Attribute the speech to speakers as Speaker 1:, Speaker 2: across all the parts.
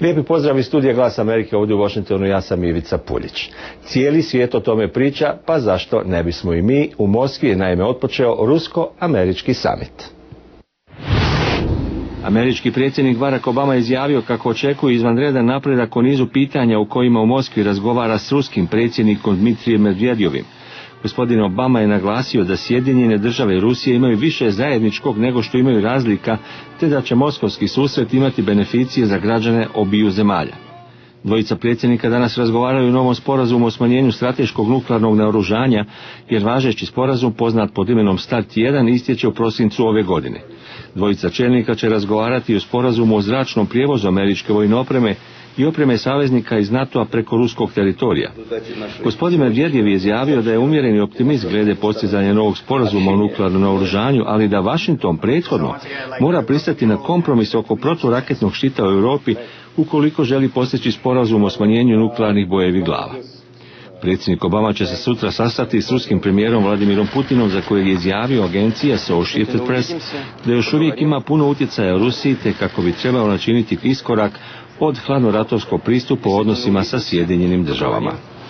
Speaker 1: Lijepi pozdrav iz studija Glas Amerike ovdje u Washingtonu, ja sam Ivica Puljić. Cijeli svijet o tome priča, pa zašto ne bismo i mi? U Moskvi je naime otpočeo rusko-američki samit. Američki predsjednik Barack Obama izjavio kako očekuje izvanredan napredak o nizu pitanja u kojima u Moskvi razgovara s ruskim predsjednikom Dmitrijem Medvedjevim. Gospodin Obama je naglasio da Sjedinjene Države i Rusije imaju više zajedničkog nego što imaju razlika, te da će moskovski susret imati beneficije za građane obiju zemalja. Dvojica predsjednika danas razgovaraju o novom sporazumu o smanjenju strateškog nuklearnog naoružanja, jer važeći sporazum poznat pod imenom START 1 istječe u prosincu ove godine. Dvojica čelnika će razgovarati o sporazumu o zračnom prijevozu američke vojne opreme i opreme saveznika iz NATO-a preko ruskog teritorija. Gospodin Medvedjev je izjavio da je umjereni optimist glede postizanja novog sporazuma o nuklearnom naoružanju, ali da Washington prethodno mora pristati na kompromis oko proturaketnog štita u Europi ukoliko želi postići sporazum o smanjenju nuklearnih bojevih glava. Predsjednik Obama će se sutra sastati s ruskim premijerom Vladimirom Putinom, za kojeg je izjavio agencija Associated Press da još uvijek ima puno utjecaja u Rusiji, te kako bi trebao načiniti iskorak od hladnoratovskog pristupa u odnosima sa Sjedinjenim Državama.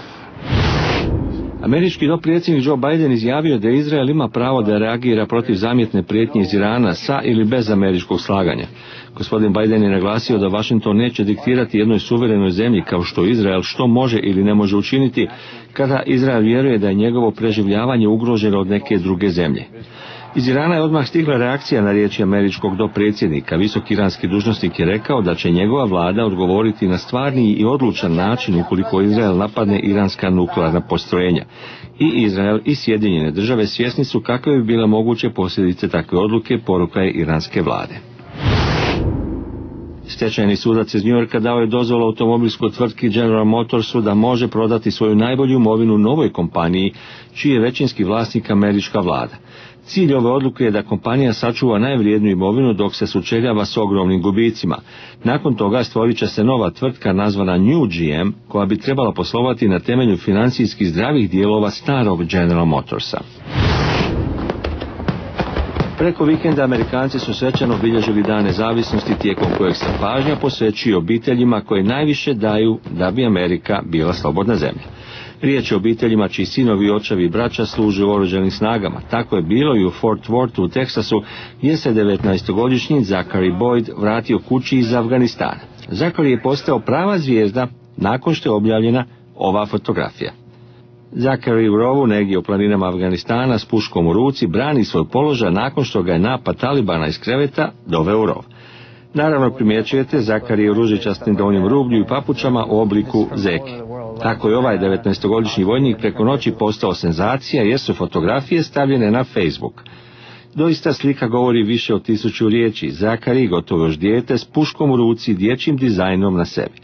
Speaker 1: Američki dopredsjednik Joe Biden izjavio da Izrael ima pravo da reagira protiv zamjetne prijetnje iz Irana sa ili bez američkog slaganja. Gospodin Biden je naglasio da Washington neće diktirati jednoj suverenoj zemlji kao što Izrael što može ili ne može učiniti kada Izrael vjeruje da je njegovo preživljavanje ugroženo od neke druge zemlje. Iz Irana je odmah stigla reakcija na riječi američkog dopredsjednika. Visoki iranski dužnosnik je rekao da će njegova vlada odgovoriti na stvarni i odlučan način ukoliko Izrael napadne iranska nuklearna postrojenja. I Izrael i Sjedinjene Države svjesni su kakve bi bile moguće posljedice takve odluke, poruka je iranske vlade. Stečajni sudac iz New Yorka dao je dozvolu automobilskoj tvrtki General Motorsu da može prodati svoju najbolju imovinu novoj kompaniji, čiji je većinski vlasnik američka vlada. Cilj ove odluke je da kompanija sačuva najvrijedniju imovinu dok se sučeljava s ogromnim gubicima. Nakon toga stvorit će se nova tvrtka nazvana New GM, koja bi trebala poslovati na temelju financijski zdravih dijelova starog General Motorsa. Preko vikenda Amerikanci su svečano obilježili Dan nezavisnosti, tijekom kojeg se pažnja posvećuje obiteljima koje najviše daju da bi Amerika bila slobodna zemlja. Riječ je o obiteljima čiji sinovi, očevi i braća služe u oružanim snagama. Tako je bilo i u Fort Worthu u Teksasu, gdje se 19-godišnji Zachary Boyd vratio kući iz Afganistana. Zachary je postao prava zvijezda nakon što je objavljena ova fotografija. Zachary u rovu negdje u planinama Afganistana s puškom u ruci brani svoj položaj nakon što ga je napad Talibana iz kreveta doveo u rov. Naravno primjećujete, Zachary je u ružičastim donjem rublju i papučama u obliku zeke. Tako je ovaj 19-godišnji vojnik preko noći postao senzacija jer su fotografije stavljene na Facebook. Doista slika govori više od 1000 riječi. Zachary, gotovo još dijete, s puškom u ruci, dječjim dizajnom na sebi.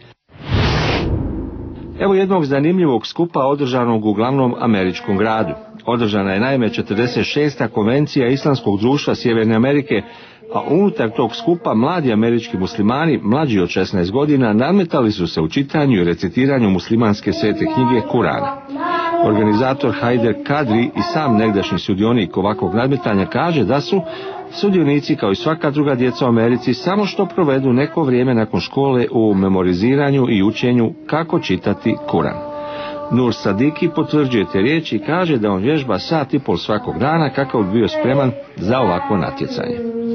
Speaker 1: Evo jednog zanimljivog skupa održanog u glavnom američkom gradu. Održana je naime 46. konvencija Islamskog društva Sjeverne Amerike, a unutar tog skupa mladi američki muslimani, mlađi od 16 godina, nadmetali su se u čitanju i recitiranju muslimanske svete knjige Kurana. Organizator Haider Kadri i sam negdašnji sudionik ovakvog nadmetanja kaže da su sudionici kao i svaka druga djeca u Americi samo što provedu neko vrijeme nakon škole u memoriziranju i učenju kako čitati Kuran. Nur Sadiki potvrđuje te riječi i kaže da on vježba 1,5 sata svakog dana kako bi bio spreman za ovakvo natjecanje.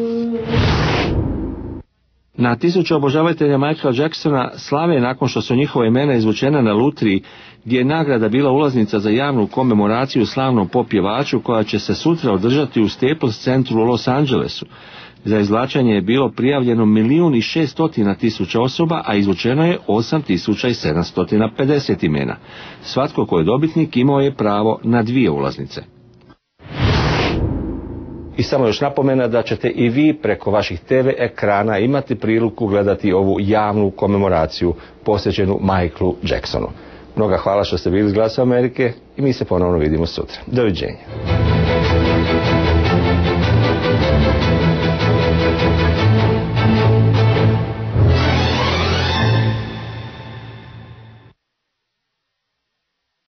Speaker 1: Na tisuće obožavatelja Michaela Jacksona slave nakon što su njihova imena izvučena na lutriji, gdje je nagrada bila ulaznica za javnu komemoraciju slavnom pop pjevaču koja će se sutra održati u Staples centru u Los Angelesu. Za izvlačenje je bilo prijavljeno 1.600.000 osoba, a izvučeno je 8.750 imena. Svatko ko je dobitnik imao je pravo na 2 ulaznice. I samo još napomena da ćete i vi preko vaših TV ekrana imati priliku gledati ovu javnu komemoraciju posvećenu Michaelu Jacksonu. Mnoga hvala što ste bili iz Glasa Amerike i mi se ponovno vidimo sutra. Doviđenja.